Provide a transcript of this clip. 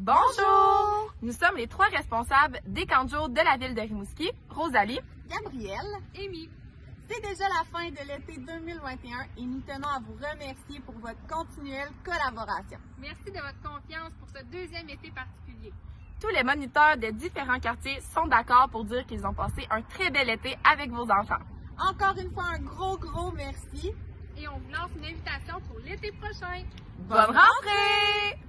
Bonjour! Nous sommes les 3 responsables des camps de jour de la ville de Rimouski, Rosalie, Gabrielle, Amy. C'est déjà la fin de l'été 2021 et nous tenons à vous remercier pour votre continuelle collaboration. Merci de votre confiance pour ce deuxième été particulier. tous les moniteurs des différents quartiers sont d'accord pour dire qu'ils ont passé un très bel été avec vos enfants. Encore une fois, un gros merci. Et on vous lance une invitation pour l'été prochain. Bonne rentrée!